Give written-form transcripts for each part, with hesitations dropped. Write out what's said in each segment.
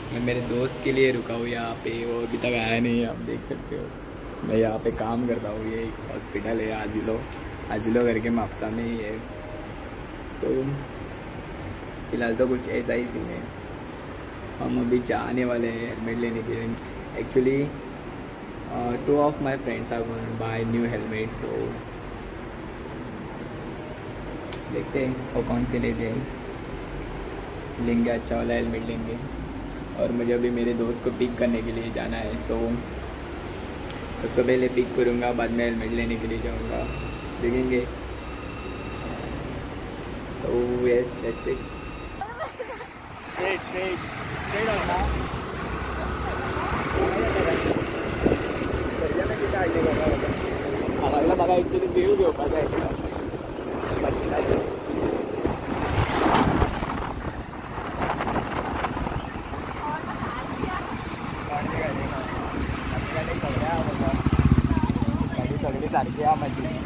मैं मेरे दोस्त के लिए रुका हूँ यहाँ पे, वो अभी तक आया नहीं है, आप देख सकते हो। मैं यहाँ पे काम करता हूँ, ये एक हॉस्पिटल है आजिलो करके मापसा में ही है। तो फिलहाल तो कुछ ऐसा ही सीन है। हम अभी जाने वाले हैं हेलमेट लेने के लिए। Actually 2 of my friends are going to buy new helmets, so देखते हैं वो कौन से लेते हैं, लेंगे अच्छा वाला हेलमेट लेंगे। और मुझे अभी मेरे दोस्त को पिक करने के लिए जाना है, सो उसको पहले पिक करूँगा, बाद में हेलमेट लेने के लिए जाऊँगा, देखेंगे। So yes, that's it. Straight होना आम्हाला बघा ॲक्च्युली व्ह्यू घेवपाक जाय आशिल्लो गाडी सगळी सारखी आहा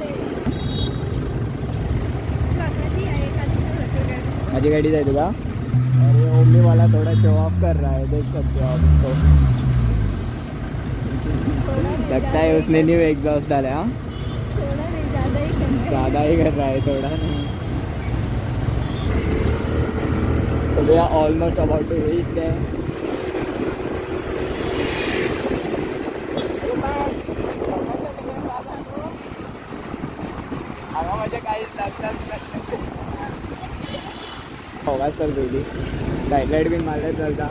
माझी गाड़ी जाए तुका। अरे ओमनी वाला थोड़ा शो ऑफ कर रहा है, देख सकते हो आप इसको। लगता है उसने न्यू एग्जॉस्ट डाला। हाँ ज़्यादा ही कर रहा है, थोड़ा नहीं। तो we are almost about to reach there. होगा सर दीदी साइड लाइट भी मारले चलता।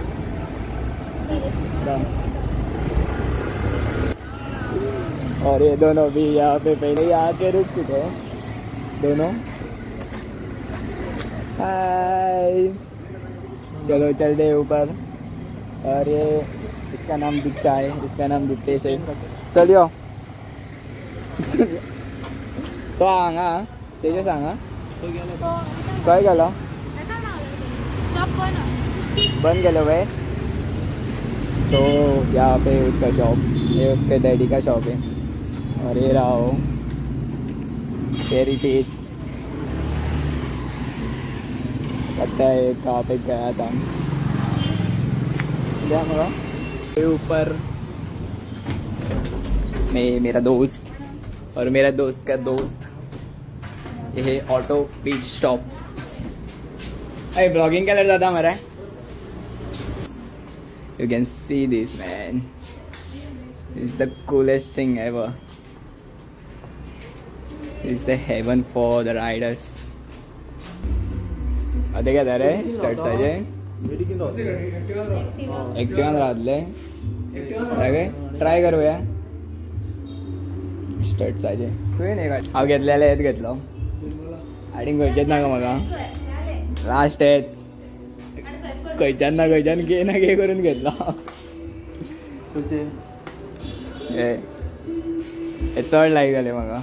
और ये दोनों भी यहाँ पे पहले ही आके रुक चुके हैं दोनों। हाय, चलो चलते हैं ऊपर। और ये इसका नाम दीक्षा है, इसका नाम दिप्तेश है। चलियो तो हांगा तेजे सांगा काय गेलो बंद गेलो भाई। तो यहाँ पे उसका शॉप, ये उसके डैडी का शॉप है। और ये रहा हो हेरिटेज, लगता है कहाँ पे गया था ये ऊपर। मैं, मेरा दोस्त और मेरा दोस्त का दोस्त, ये है ऑटो पिट स्टॉप। अरे ब्लॉगिंग का लड़ जाता हमारा। You can see this, man. It's the coolest thing ever. It's the heaven for the riders. अरे क्या दर है स्टार्ट साइजे एक्टिवा राहतले ट्राय करू या स्टार्ट साइजे तुवें नाही का हांव घेतलेले हेत घेतलो आनी खंयचेच नाका म्हाका लास्ट हेत खंयच्यान ना खंयच्यान घे ना घे करून घेतलो हे चड लायक जालें म्हाका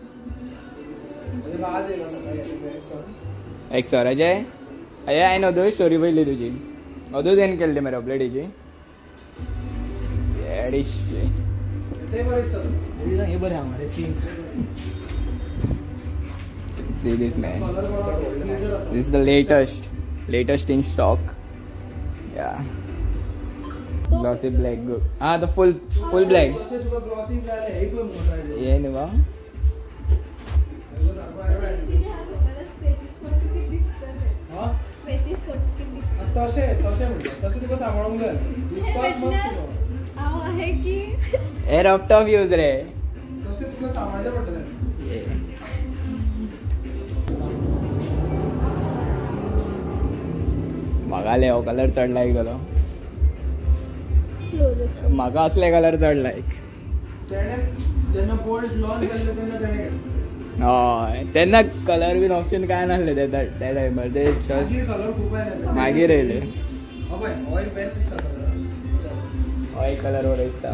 एक्सॉराचे अरे हांवें अदूच स्टोरी पयली तुजी अदूच एन केल्ली मरे अपडेटीची See this, man. This is the latest in stock. Yeah. Glossy black good. Ah, the full black. ये नहीं वाह. ए रफ टॉप यूज रे. म्हाका हो कलर चड लायक जालो म्हाका असले कलर चड लायक हय तेन्ना कलर बीन ऑप्शन काय नासले त्या टायमार ते मागीर येयले हय कलर बरो दिसता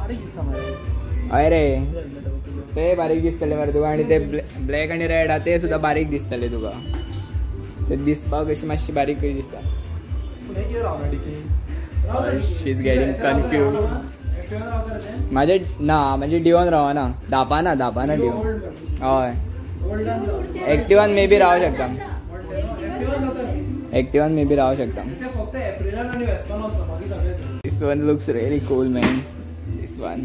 हय रे ते बारीक दिसतले मरे तुका आनी ते ब्लॅक आनी रेड आहा ते सुद्धा बारीक दिसतले तुका ते दिसपाक अशी मातशी बारीक दिसता शी इज गेटिंग कन्फ्यूज्ड माझे डिओन रावना दापाना डिओन हय एक्टिवान मे बी रावू शकता एक्टिवान मे बी राहू शकता. फक्त एप्रिलान आणि वेस्पान वचना बाकी सगळे this one looks really cool man. This one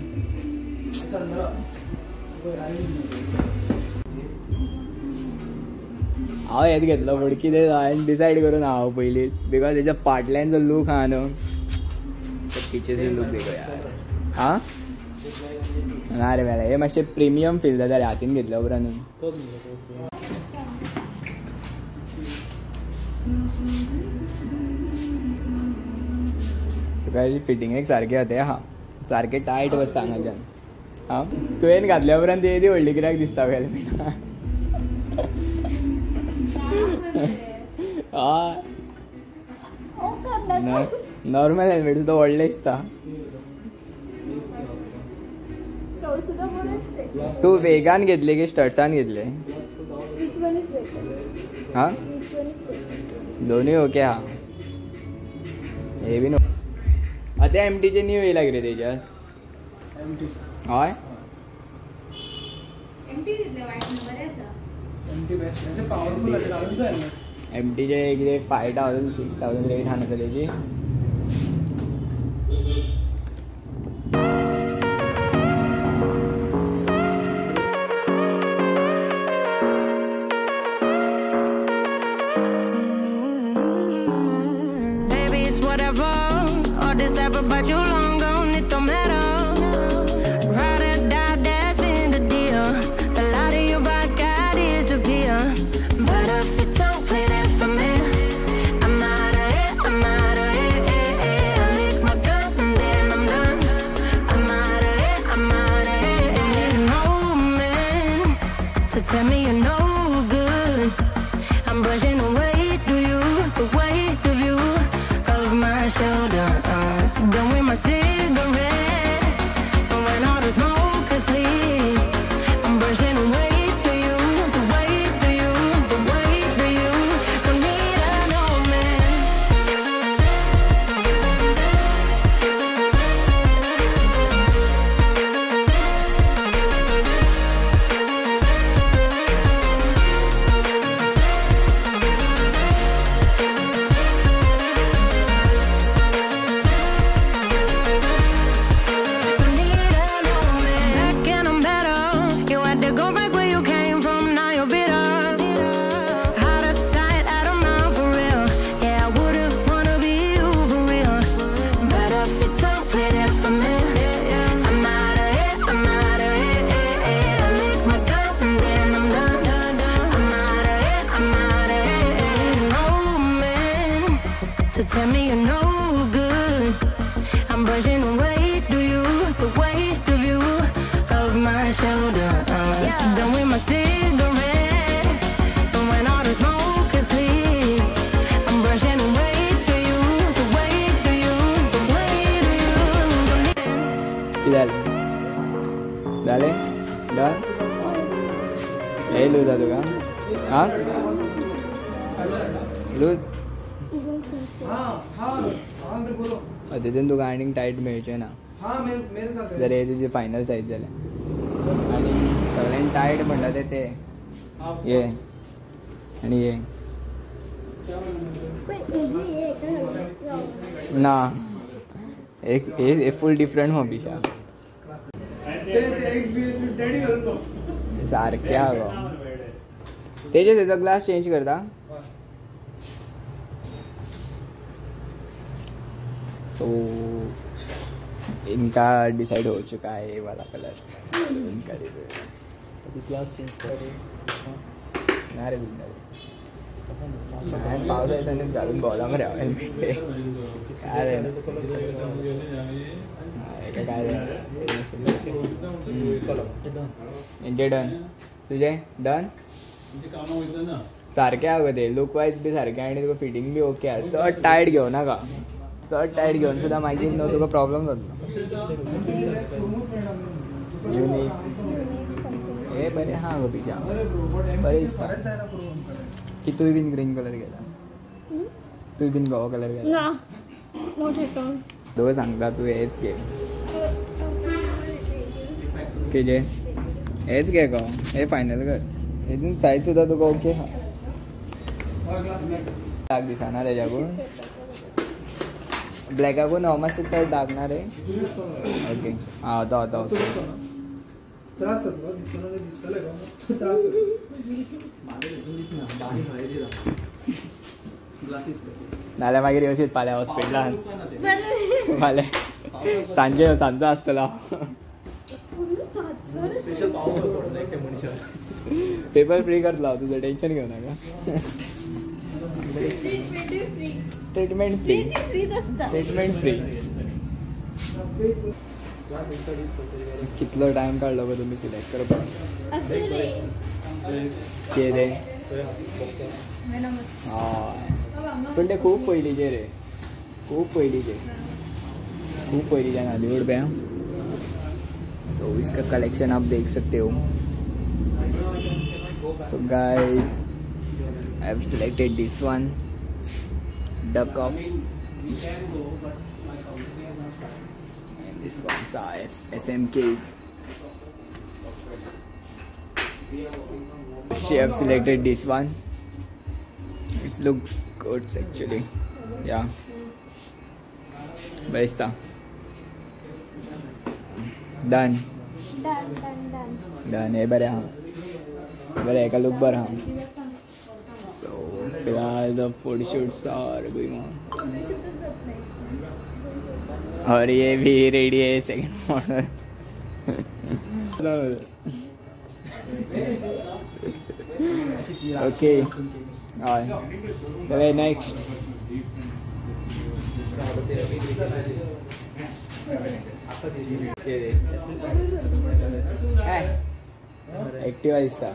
हांव हेच घेतलो पण कितें हांवें डिसायड करून हांव पयलीं बिकॉज हेच्या फाटल्यानचो लूक आहा न्हू पिचेचो लूक देखो यार. हां ना रे मेला हे मातशें प्रिमियम फील जाता रे हातीन घेतल्या उपरांत. तुका फिटींग एक सारकें जाता हां सारकें टायट बसता हांगाच्यान. हां तुवें घातल्या उपरांत ती येदी व्हडली कित्याक दिसता हेल्मेट. हय नॉर्मल हेल्मेट सुद्दां व्हडलें दिसता. तू वेगान घेतले की स्टट्सान घेतले. हां दोन्ही ओके हा. हे बी नको ते एमटीचे न्यू येयला कितें तेजास. हय एमटीचे कितें 5000 6000 रेट आहा न्हू तेजी. But you long gone, it don't matter. Ride or die, that's been the deal. The light of your bike got disappear. But if you don't play that for me, I'm out of it, I'm out of it. I lick my gun and then I'm done. I'm out of it, I'm out of it. And need an old man to tell me you're no good. I'm brushing away to you, the weight of you, of my shoulder. Done with my cigarette, and when all the smoke is clear, I'm brushing away to you, the weight to you, the weight to you. Don't need an old man. Tell me you're no good. I'm brushing away to you, the weight of you, of my shoulder. Done with my cigarette, and when all the smoke is clear, I'm brushing away to you, the weight to you, the weight of you. Dale, dale, dale. Hey, lose that duga. Huh? Lose. तितून तुका आनीक tight मेळचें ना जर हे तुजी final size जाल्यार. आनी सगळ्यांनी टायट म्हणटा ते ये आनी ये ना एक फूल डिफरंट हॉबीशा सारकें आहा गो. तेजेच हेजो ग्लास चेंज करता. तो इनका डिसाइड हो चुका है ये वाला कलर इनका. ग्लास चेंज करे ना रे पावसाळ्यात घालून बोला मरे हेल्मेट काय काय डन तुझे डन सारकें आहा गो ते लूक वायज बी सारकें आनी तुका फिटींग बी ओके आहा. चड टायट घेवं नाका. चड टायट घेवन सुद्दां मागीर न्हू तुका प्रॉब्लम जातलो. युनीक हे बरें आहा गो पिशा बरें दिसता. की तुवें बीन ग्रीन कलर घेता. तुवें बीन गवो कलर घेता. दोन सांगता तूं हेच घे केजे हेच घे गो. हे फायनल कर. हेतून सायज सुद्दां तुका ओके आहा. डाग दिसना त्याच्याकडून ब्लॅकाकून मातशें चड डागणार रे ओके हां होतो त्रास जातलो दिसतले त्रास नाल्यार मागीर येवशीत फाल्यां हॉस्पिटलान फाल्यां सांजो आसतलो स्पेशल पाव करतो मनशान पेपर फ्री करतलो हांव तुझं टेन्शन घेऊ नाका ट्रीटमेंट फ्री कितलो टाइम काढलो गो तुम्ही सिलेक्ट करपाक कितें हय पण ते खूब पयलींचे रे खूब पयलींच्यान हॉलीवुड पे सो इसका कलेक्शन आप देख सकते हो so guys I have selected this one duck off and this one's SMKs. She have selected this one. It looks good actually. Yeah. Barista. Done. Done. Hey, bari हाँ. Bari एक look bar हाँ. So फिलहाल the photo shoots are going on. और ये भी ready है second model. Okay. चले next. Activa दिसता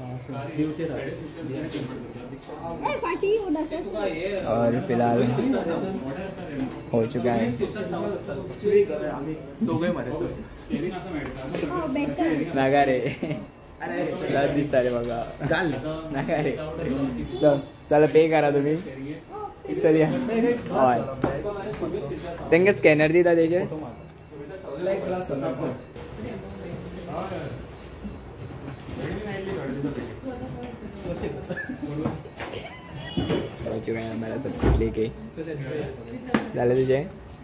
और फिलहाल हो चुका है नागा रे दिसता रे बघा नागा रे चला पे करा तुम्ही चल हय तेंगे स्कॅनर दिता तेजे हो चुका है हमारा सब कुछ लेके डाले तुझे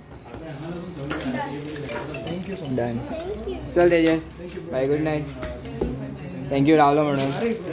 डन चल Tejas bye good night thank you रावलो म्हणून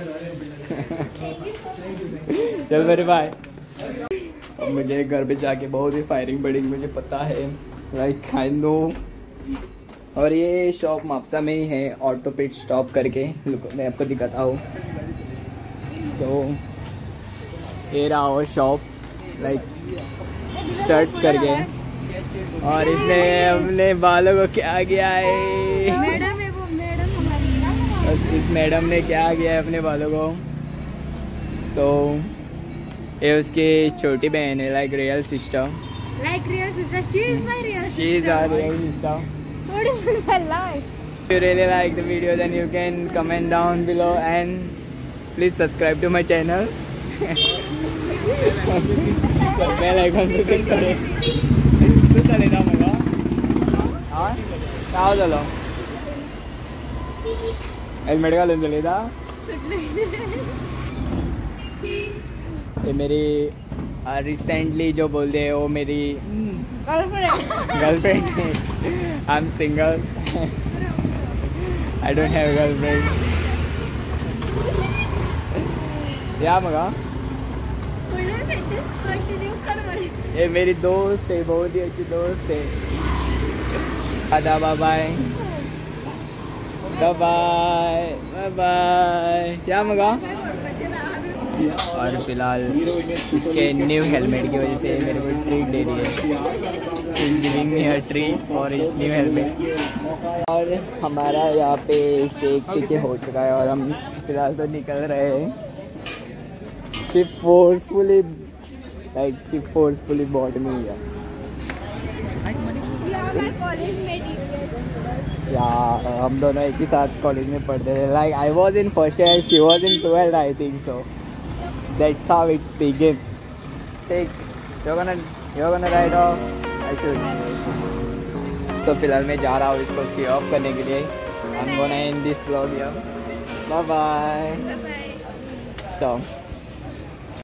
चल मेरे बाय अब मुझे घर पे जाके बहुत ही फायरिंग पड़ेगी मुझे पता है लाइक आई नो और ये शॉप मापसा में ही है ऑटो पिट स्टॉप करके मैं आपको दिखाता हूँ सो ये रहा वो शॉप लाइक स्टर्ट्स करके और इसने अपने बालों को क्या किया है मैडम है वो मैडम हमारी बस इस मैडम ने क्या किया है अपने बालों को सो ये उसकी छोटी बहन है like real sister she is my real she is our real sister थोड़ी like If you really like the video then you can comment down below and please subscribe to my channel. Bell icon पे click करें. तू चलेगा मगा? हाँ? क्या चलो? Helmet का लेंस लेदा? ये मेरी रिसेंटली जो बोलते हैं वो मेरी गर्लफ्रेंड है. I'm single. I don't have a girlfriend. क्या मगा? ये मेरी दोस्त है बहुत ही अच्छी दोस्त है. दादा बाय बाय बाय बाय क्या मगा? और फिलहाल इसके न्यू हेलमेट की वजह से मेरे को ट्रीट दे रही है. She is giving me a treat for his new helmet. और हमारा यहाँ पे शेक पीके हो चुका है और हम फिलहाल तो निकल रहे हैं. She forcefully bought me here. यार हम दोनों एक ही साथ कॉलेज में पढ़ते थे. Like I was in first year, she was in 12th, I think so. That's how it's begin. Take, you're gonna ride off. I should. तो फिलहाल मैं जा रहा हूँ इसको सी ऑफ करने के लिए. I'm gonna end this vlog here. Bye bye. So.